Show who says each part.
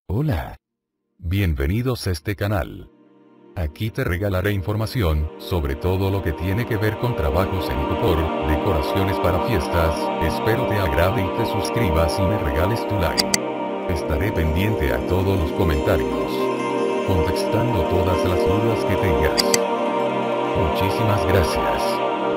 Speaker 1: Hola. Bienvenidos a este canal. Aquí te regalaré información sobre todo lo que tiene que ver con trabajos en icopor, decoraciones para fiestas. Espero te agrade y te suscribas y me regales tu like. Estaré pendiente a todos los comentarios, contestando todas las dudas que tengas. Muchísimas gracias.